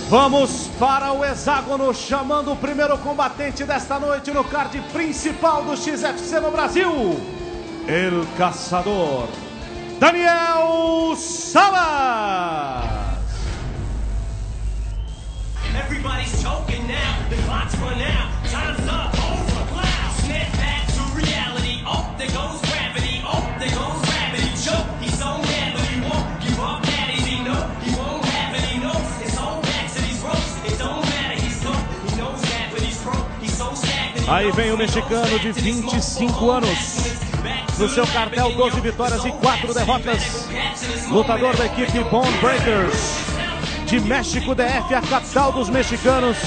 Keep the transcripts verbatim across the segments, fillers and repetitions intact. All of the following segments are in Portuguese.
Vamos para o hexágono, chamando o primeiro combatente desta noite no card principal do X F C no Brasil. El Caçador, Daniel Salas. Everybody's choking now, the clock's run out, time's up, over, loud, snap back to reality, oh, there goes gravity, oh, there goes gravity, choke, he's so mad, but he won't give up, that is he know, he won't have it, he knows, his whole back to these ropes, it don't matter, he's slow, he knows that, but he's broke, he's so stagnant. Aí vem o mexicano de vinte e cinco anos, no seu cartel doze vitórias e quatro derrotas, lutador da equipe Bone Breakers, de México D F, a capital dos mexicanos.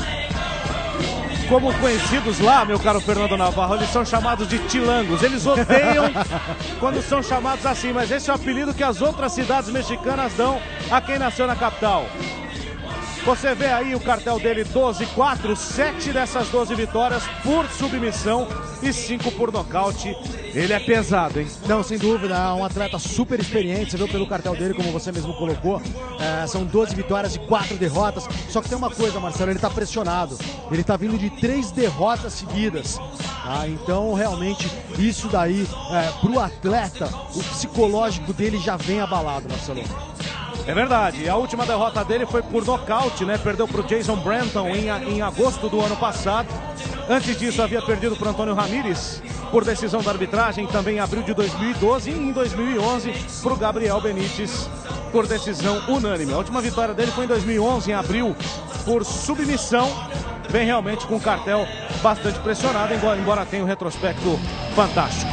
Como conhecidos lá, meu caro Fernando Navarro, eles são chamados de tilangos. Eles odeiam quando são chamados assim, mas esse é o apelido que as outras cidades mexicanas dão a quem nasceu na capital. Você vê aí o cartel dele, doze quatro, sete dessas doze vitórias por submissão e cinco por nocaute. Ele é pesado, hein? Não, sem dúvida, é um atleta super experiente, você viu pelo cartel dele, como você mesmo colocou. É, são doze vitórias e quatro derrotas. Só que tem uma coisa, Marcelo, ele tá pressionado. Ele tá vindo de três derrotas seguidas. Tá? Então, realmente, isso daí, é, pro atleta, o psicológico dele já vem abalado, Marcelo. É verdade, a última derrota dele foi por nocaute, né? Perdeu para o Jason Branton em, em agosto do ano passado. Antes disso havia perdido para o Antônio Ramírez por decisão da arbitragem, também em abril de dois mil e doze, e em dois mil e onze para o Gabriel Benítez por decisão unânime. A última vitória dele foi em dois mil e onze, em abril, por submissão. Vem realmente com um cartel bastante pressionado, embora, embora tenha um retrospecto fantástico.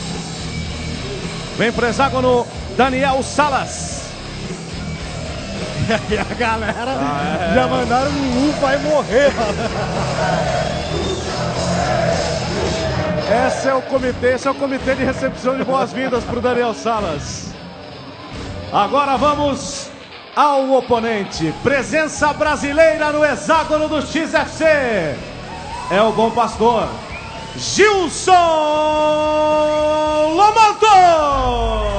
Vem para o hexágono, Daniel Salas. E a galera ah, é. já mandaram um vai morrer. Esse é o comitê, esse é o comitê de recepção de boas-vindas para o Daniel Salas. Agora vamos ao oponente. Presença brasileira no hexágono do X F C. É o bom pastor, Gilson Lomanto.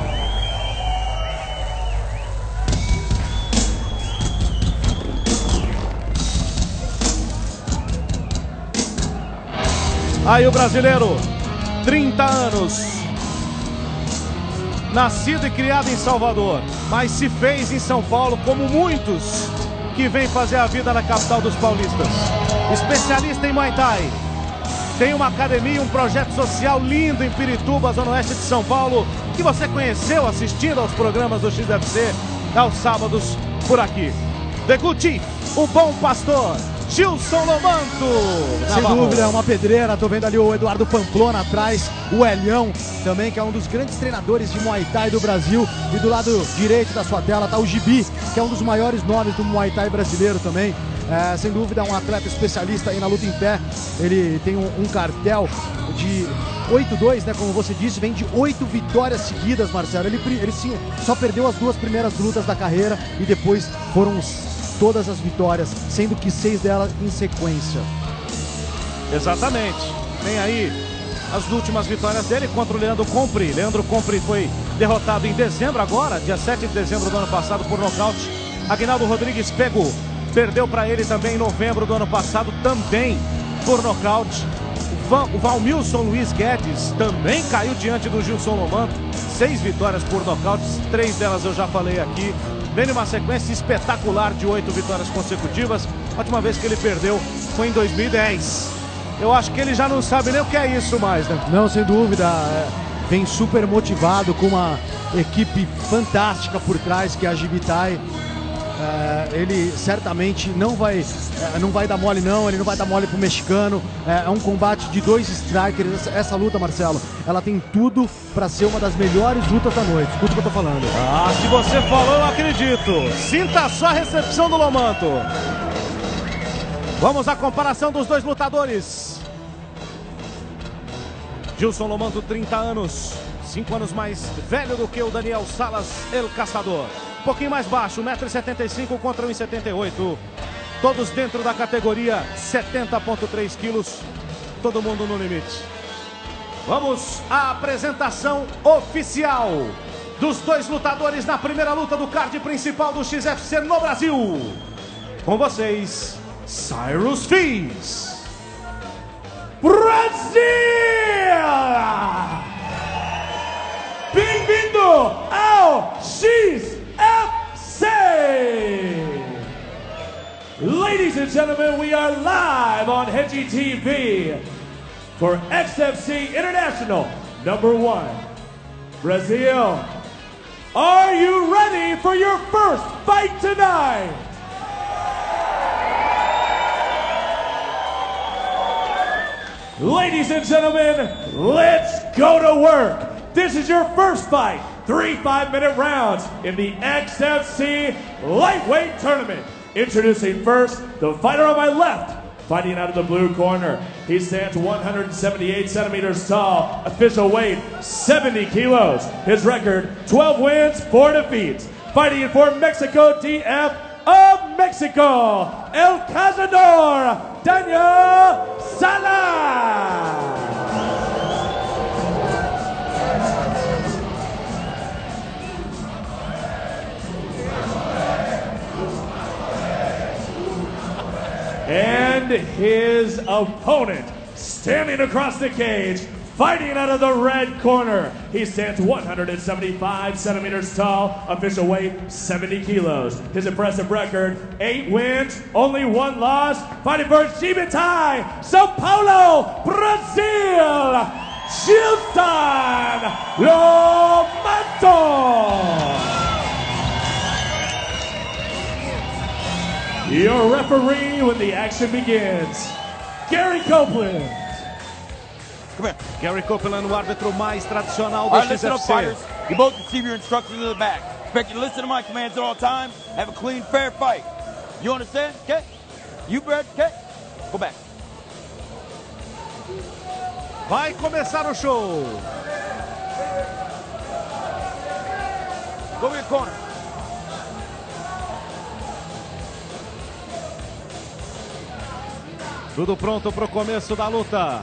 Aí o brasileiro, trinta anos, nascido e criado em Salvador, mas se fez em São Paulo, como muitos que vêm fazer a vida na capital dos paulistas. Especialista em Muay Thai, tem uma academia, um projeto social lindo em Pirituba, zona oeste de São Paulo, que você conheceu assistindo aos programas do X F C aos sábados por aqui. The Good Chief, o bom pastor, Gilson Lomanto. Sem dúvida, é uma pedreira. Tô vendo ali o Eduardo Pamplona atrás, o Elião também, que é um dos grandes treinadores de Muay Thai do Brasil. E do lado direito da sua tela tá o Gibi, que é um dos maiores nomes do Muay Thai brasileiro também. É, sem dúvida, é um atleta especialista aí na luta em pé. Ele tem um, um cartel de oito dois, né? Como você disse, vem de oito vitórias seguidas, Marcelo. Ele, ele sim, só perdeu as duas primeiras lutas da carreira e depois foram os todas as vitórias, sendo que seis delas em sequência. Exatamente. Tem aí as últimas vitórias dele contra o Leandro Compri. Leandro Compri foi derrotado em dezembro agora, dia sete de dezembro do ano passado, por nocaute. Aguinaldo Rodrigues pegou, perdeu para ele também em novembro do ano passado, também por nocaute. O Valmilson Luiz Guedes também caiu diante do Gilson Lomanto. Seis vitórias por nocautes, três delas eu já falei aqui. Vem numa sequência espetacular de oito vitórias consecutivas. A última vez que ele perdeu foi em dois mil e dez. Eu acho que ele já não sabe nem o que é isso mais, né? Não, sem dúvida. É, vem super motivado, com uma equipe fantástica por trás, que é a Gibitai. É, ele certamente não vai, é, não vai dar mole não, ele não vai dar mole pro mexicano. É, é um combate de dois strikers. Essa, essa luta, Marcelo, ela tem tudo para ser uma das melhores lutas da noite. Escuta o que eu tô falando. Ah, se você falou, eu acredito. Sinta só a recepção do Lomanto. Vamos à comparação dos dois lutadores. Gilson Lomanto, trinta anos, cinco anos mais velho do que o Daniel Salas, El Caçador. Um pouquinho mais baixo, um metro e setenta e cinco contra um e setenta e oito. Todos dentro da categoria setenta vírgula três quilos. Todo mundo no limite. Vamos à apresentação oficial dos dois lutadores na primeira luta do card principal do X F C no Brasil. Com vocês, Cyrus Fies. Brasil! Bem-vindo ao X F C! Ladies and gentlemen, we are live on Hedgie T V for X F C International number one. Brazil, are you ready for your first fight tonight? Ladies and gentlemen, let's go to work. This is your first fight, three five-minute rounds in the X F C Lightweight Tournament. Introducing first, the fighter on my left, fighting out of the blue corner. He stands one hundred seventy-eight centimeters tall, official weight seventy kilos. His record, twelve wins, four defeats. Fighting for Mexico D F of Mexico, El Cazador, Daniel Salas. And his opponent, standing across the cage, fighting out of the red corner. He stands one hundred seventy-five centimeters tall, official weight seventy kilos. His impressive record, eight wins, only one loss. Fighting for Chibitai, Sao Paulo, Brazil, Gilson Lomanto. Your referee when the action begins, Gary Copeland. Come here. Gary Copeland, o árbitro mais tradicional do All right, X listen F up, C. fighters. You both receive your instructions in the back. Expect you to listen to my commands at all times. Have a clean, fair fight. You understand? Okay? You, Brad? Okay? Go back. Vai começar o show. Go to your corner. Tudo pronto para o começo da luta.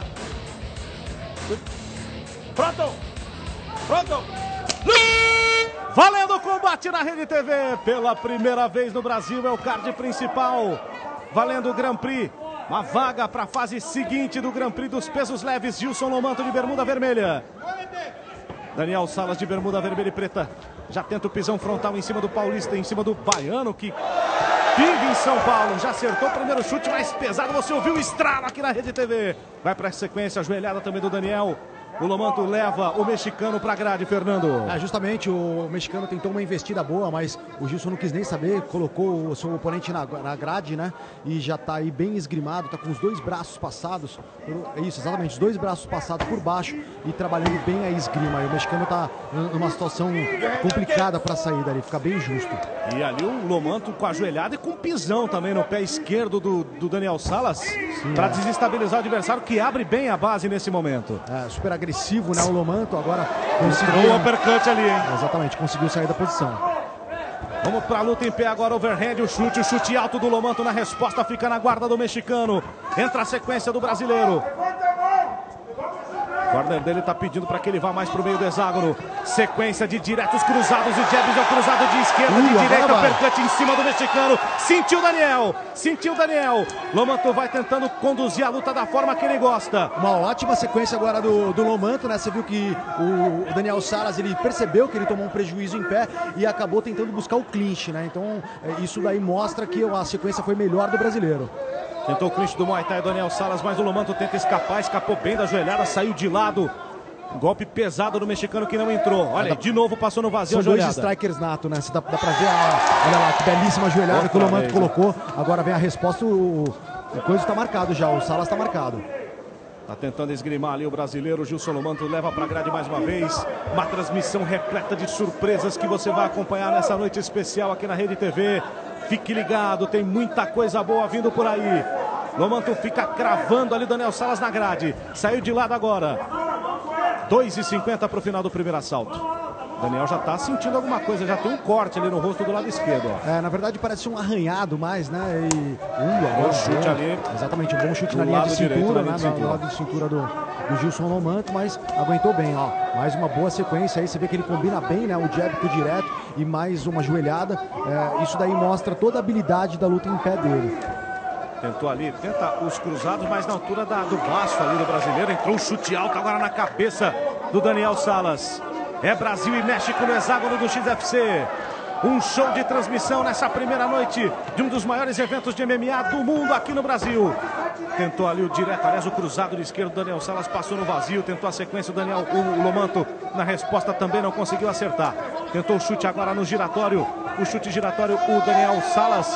Pronto! Pronto! Valendo o combate na Rede T V. Pela primeira vez no Brasil é o card principal. Valendo o Grand Prix. Uma vaga para a fase seguinte do Grand Prix dos pesos leves. Gilson Lomanto de bermuda vermelha. Daniel Salas de bermuda vermelha e preta. Já tenta o pisão frontal em cima do paulista, em cima do baiano que vive em São Paulo. Já acertou o primeiro chute mais pesado. Você ouviu o estralo aqui na Rede T V. Vai para a sequência, ajoelhada também do Daniel. O Lomanto leva o mexicano para a grade, Fernando. É, justamente, o mexicano tentou uma investida boa, mas o Gilson não quis nem saber, colocou o seu oponente na, na grade, né? E já tá aí bem esgrimado, tá com os dois braços passados, por, isso, exatamente, os dois braços passados por baixo e trabalhando bem a esgrima. E o mexicano tá numa situação complicada para sair dali, fica bem justo. E ali o Lomanto com a ajoelhada e com pisão também no pé esquerdo do, do Daniel Salas, para é. desestabilizar o adversário, que abre bem a base nesse momento. É, super agressivo, né, o Lomanto, agora conseguiu... o uppercut ali, hein? Exatamente, conseguiu sair da posição. Vamos pra luta em pé agora, overhand, o chute, o chute alto do Lomanto na resposta, fica na guarda do mexicano. Entra a sequência do brasileiro. O corner dele tá pedindo para que ele vá mais pro meio do hexágono. Sequência de diretos cruzados e jabs ao cruzado de esquerda, uh, de direita, vai. uppercut em cima do mexicano. Sentiu o Daniel, sentiu o Daniel. Lomanto vai tentando conduzir a luta da forma que ele gosta. Uma ótima sequência agora do, do Lomanto, né? Você viu que o, o Daniel Salas, ele percebeu que ele tomou um prejuízo em pé e acabou tentando buscar o clinch, né? Então, isso daí mostra que a sequência foi melhor do brasileiro. Tentou o clinch do Muay Thai, Daniel Salas, mas o Lomanto tenta escapar, escapou bem da joelhada, saiu de lado. Golpe pesado do mexicano que não entrou. Olha, de novo passou no vazio. São a joelhada. Dois strikers nato, né? Dá, dá pra ver, a, olha lá, que belíssima joelhada Outra que o Lomanto vez, colocou. Né? Agora vem a resposta, o, o coisa tá marcado já, o Salas tá marcado. Tá tentando esgrimar ali o brasileiro. Gilson Lomanto leva pra grade mais uma vez. Uma transmissão repleta de surpresas que você vai acompanhar nessa noite especial aqui na Rede T V. Fique ligado, tem muita coisa boa vindo por aí. Lomanto fica cravando ali Daniel Salas na grade. Saiu de lado agora. dois e cinquenta para o final do primeiro assalto. Daniel já está sentindo alguma coisa, já tem um corte ali no rosto do lado esquerdo. Ó. É, na verdade parece um arranhado mais, né? E um uh, bom chute ali. Exatamente, um bom chute na linha de cintura, né? No lado de cintura do, do Gilson Lomanto, mas aguentou bem, ó. Mais uma boa sequência aí, você vê que ele combina bem, né? O jab com o direto e mais uma joelhada. É, isso daí mostra toda a habilidade da luta em pé dele. Tentou ali, tenta os cruzados, mas na altura da, do baço ali do brasileiro. Entrou um chute alto agora na cabeça do Daniel Salas. É Brasil e México no hexágono do X F C. Um show de transmissão nessa primeira noite de um dos maiores eventos de M M A do mundo aqui no Brasil. Tentou ali o direto, aliás, o cruzado de esquerdo. Daniel Salas passou no vazio, tentou a sequência. O Daniel, o Lomanto na resposta também não conseguiu acertar. Tentou o chute agora no giratório. O chute giratório, o Daniel Salas.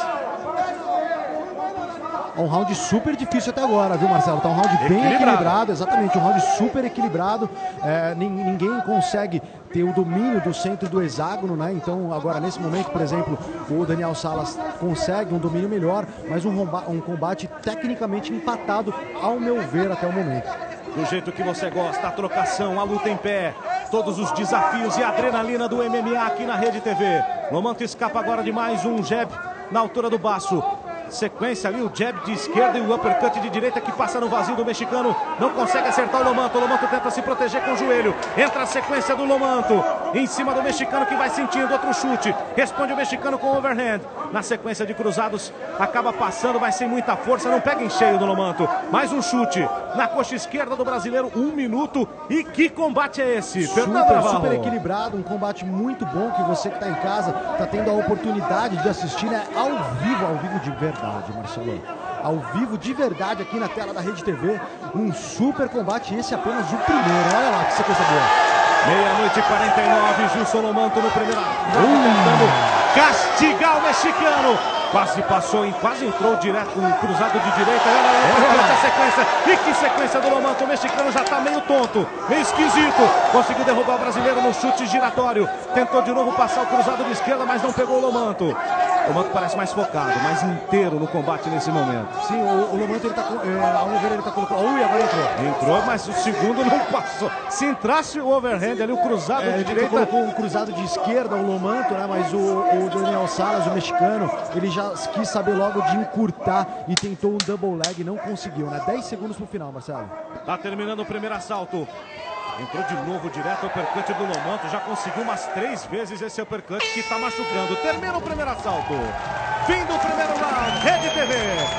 Um round super difícil até agora, viu, Marcelo? Tá um round bem equilibrado, equilibrado exatamente, um round super equilibrado. É, ninguém consegue ter o domínio do centro do hexágono, né? Então, agora, nesse momento, por exemplo, o Daniel Salas consegue um domínio melhor, mas um, um combate tecnicamente empatado, ao meu ver, até o momento. Do jeito que você gosta, a trocação, a luta em pé, todos os desafios e a adrenalina do M M A aqui na Rede T V. Lomanto escapa agora de mais um jab na altura do baço. Sequência ali, o jab de esquerda e o uppercut de direita que passa no vazio do mexicano. Não consegue acertar o Lomanto. O Lomanto tenta se proteger com o joelho. Entra a sequência do Lomanto em cima do mexicano, que vai sentindo outro chute. Responde o mexicano com overhand. Na sequência de cruzados, acaba passando, mas sem muita força. Não pega em cheio do Lomanto. Mais um chute na coxa esquerda do brasileiro. Um minuto. E que combate é esse? Super, super equilibrado. Um combate muito bom que você que está em casa está tendo a oportunidade de assistir, né, ao vivo, ao vivo de verdade. Marcelo, ao vivo de verdade aqui na tela da Rede T V, um super combate, esse é apenas o primeiro. Olha lá que sequência boa. Meia-noite e quarenta e nove, Gilson Lomanto no primeiro round, tentando castigar o mexicano. Quase passou, quase entrou direto com um cruzado de direita. Olha a sequência. E que sequência do Lomanto. O mexicano já tá meio tonto, meio esquisito. Conseguiu derrubar o brasileiro no chute giratório. Tentou de novo passar o cruzado de esquerda, mas não pegou o Lomanto. O Lomanto parece mais focado, mais inteiro no combate nesse momento. Sim, o, o Lomanto, ele tá, é, ao meu ver, ele tá colocando... Ui, agora entrou. Entrou, mas o segundo não passou. Se entrasse o overhand ali, o cruzado é, de direita... colocou um cruzado de esquerda, o Lomanto, né? Mas o, o Daniel Salas, o mexicano, ele já quis saber logo de encurtar e tentou um double leg, não conseguiu, né? dez segundos pro final, Marcelo. Tá terminando o primeiro assalto. Entrou de novo direto o uppercut do Lomanto. Já conseguiu umas três vezes esse uppercut que tá machucando. Termina o primeiro assalto. Fim do primeiro round. Rede T V,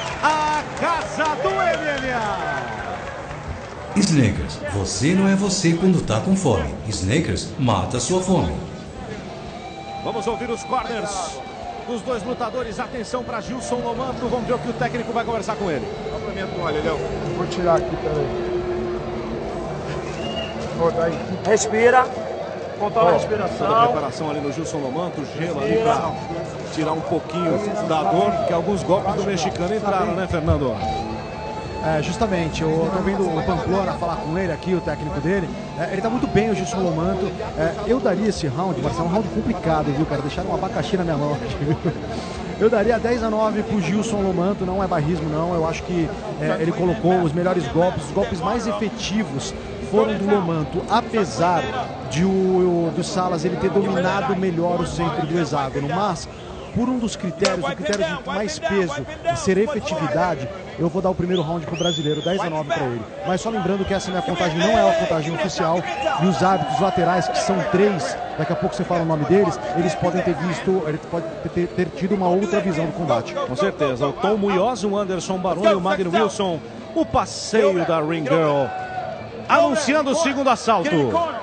a casa do M M A. Snickers, você não é você quando tá com fome. Snickers mata sua fome. Vamos ouvir os corners dos dois lutadores. Atenção para Gilson Lomanto. Vamos ver o que o técnico vai conversar com ele. Olha, Léo. Vou tirar aqui, peraí. Respira, controla a respiração. Toda a preparação ali no Gilson Lomanto, gelo ali para tirar um pouquinho da dor, porque alguns golpes do mexicano entraram, né, Fernando? É, justamente, eu tô vendo o Pamplona falar com ele aqui, o técnico dele. É, ele tá muito bem, o Gilson Lomanto. É, eu daria esse round, Marcelo, um round complicado, viu, cara? Deixaram um abacaxi na minha mão aqui, viu? Eu daria dez a nove pro Gilson Lomanto, não é barrismo não, eu acho que é, ele colocou os melhores golpes, os golpes mais efetivos foram do Lomanto, apesar de o, o do Salas ele ter dominado melhor o centro do hexágono, mas por um dos critérios, o critério de mais peso e ser efetividade, eu vou dar o primeiro round pro brasileiro, dez a nove para ele. Mas só lembrando que essa minha contagem não é a contagem oficial e os árbitros laterais, que são três, daqui a pouco você fala o nome deles, eles podem ter visto, eles podem ter, ter tido uma outra visão do combate. Com certeza, o Tom Munhoz, o Anderson Baroni e o Magno Wilson, o passeio da Ring Girl. Anunciando o segundo assalto.